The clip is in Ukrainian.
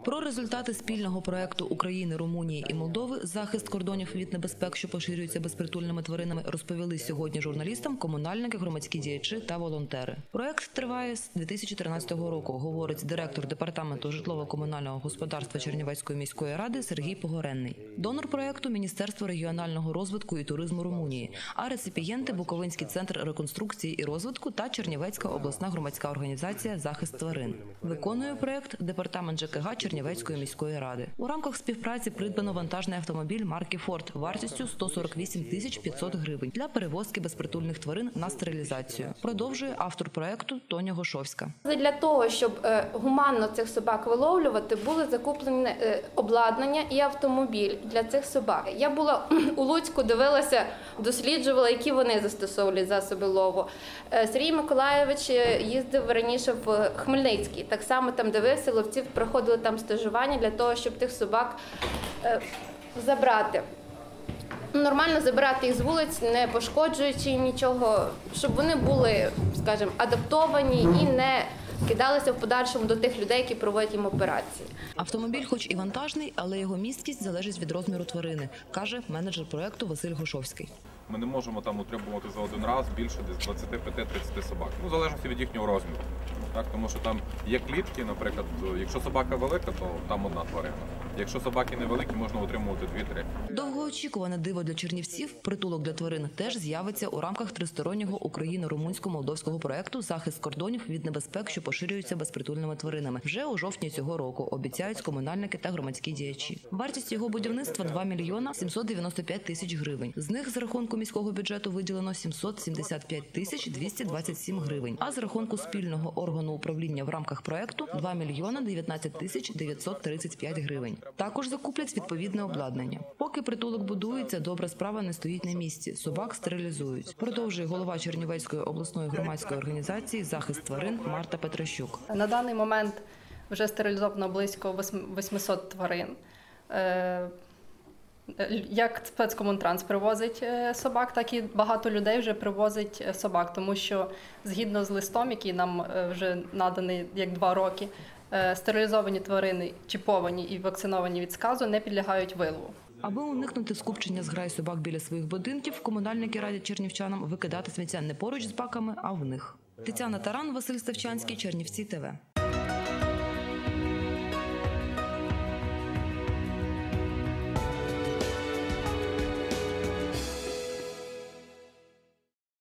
Про результати спільного проекту України, Румунії і Молдови «Захист кордонів від небезпек, що поширюються безпритульними тваринами» розповіли сьогодні журналістам комунальники, громадські діячі та волонтери. Проект триває з 2013 року, говорить директор Департаменту житлово-комунального господарства Чернівецької міської ради Сергій Погоренний. Донор проекту – Міністерство регіонального розвитку і туризму Румунії, а реципієнти – Буковинський центр реконструкції і розвитку та Чернівецька обласна громадська організація «Захист тварин». Виконує проект Департамент ЖКГ Чернівецької міської ради. У рамках співпраці придбано вантажний автомобіль марки «Форд» вартістю 148 500 гривень для перевозки безпритульних тварин на стерилізацію. Продовжує автор проекту Тоня Гошовська. Для того, щоб гуманно цих собак виловлювати, були закуплені обладнання і автомобіль для цих собак. Я була у Луцьку, дивилася, досліджувала, які вони застосовують засоби лову. Сергій Миколайович їздив раніше в Хмельницький. Так само там дивився, ловці проходили там стажування для того, щоб тих собак забрати. Нормально забирати їх з вулиць, не пошкоджуючи нічого, щоб вони були, скажімо, адаптовані і не кидалися в подальшому до тих людей, які проводять їм операції. Автомобіль хоч і вантажний, але його місткість залежить від розміру тварини, каже менеджер проекту Василь Гошовський. Ми не можемо там утримувати за один раз більше десь 25-30 собак. В залежності від їхнього розміру. Так, тому що там є клітки, наприклад, якщо собака велика, то там одна тварина. Якщо собаки невеликі, можна утримувати 2-3. Довгоочікуване диво для чернівців – притулок для тварин – теж з'явиться у рамках тристороннього україно-румунсько-молдовського проекту «Захист кордонів від небезпек, що поширюються безпритульними тваринами» вже у жовтні цього року, обіцяють комунальники та громадські діячі. Вартість його будівництва – 2 мільйона 795 тисяч гривень. З них з рахунку міського бюджету виділено 775 тисяч 227 гривень, а з рахунку спільного органу управління в рамках проекту – 2 мільйона 19 тисяч 935 гривень. Також закуплять відповідне обладнання. Поки притулок будується, добра справа не стоїть на місці. Собак стерилізують. Продовжує голова Чернівецької обласної громадської організації «Захист тварин» Марта Петращук. На даний момент вже стерилізовано близько 800 тварин. Як спецкомунтранс привозить собак, так і багато людей вже привозить собак, тому що згідно з листом, який нам вже наданий як 2 роки, стерилізовані тварини, чіповані і вакциновані від сказу не підлягають вилову. Аби уникнути скупчення зграй собак біля своїх будинків, комунальники радять чернівчанам викидати сміття не поруч з баками, а в них. Тетяна Таран, Василь Ставчанський, Чернівці ТВ.